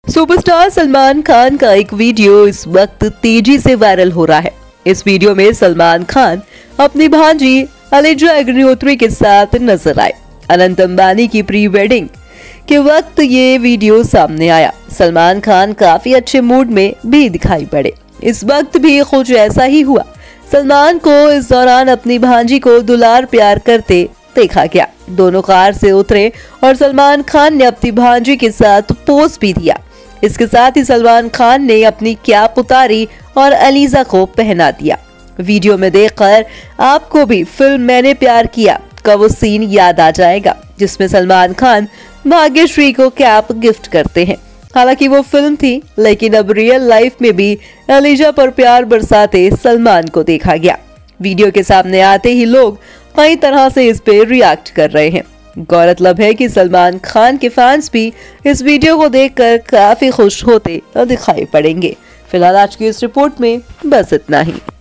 Superstar Salman Khan का एक video इस वक्त तेजी से वायरल हो रहा है। इस वीडियो में सलमान खान अपनी भांजी अलीजा अग्निहोत्री के साथ नजर आए। अनंत अंबानी की प्री वेडिंग के वक्त ये वीडियो सामने आया। सलमान खान काफी अच्छे मूड में भी दिखाई पड़े। इस वक्त भी कुछ ऐसा ही हुआ। सलमान को इस दौरान अपनी भांजी को दुलार प्यार करते देखा गया। दोनों कार से उतरे और सलमान खान ने अपनी भांजी के साथ पोज भी दिया। इसके साथ ही सलमान खान ने अपनी कैप उतारी और अलीजा को पहना दिया। वीडियो में देखकर आपको भी फिल्म मैंने प्यार किया का वो सीन याद आ जाएगा, जिसमें सलमान खान भाग्यश्री को कैप गिफ्ट करते हैं। हालांकि वो फिल्म थी, लेकिन अब रियल लाइफ में भी अलीजा पर प्यार बरसाते सलमान को देखा गया। वीडियो के सामने आते ही लोग कई तरह से इस पे रिएक्ट कर रहे हैं। गौरतलब है कि सलमान खान के फैंस भी इस वीडियो को देखकर काफी खुश होते दिखाई पड़ेंगे। फिलहाल आज की इस रिपोर्ट में बस इतना ही।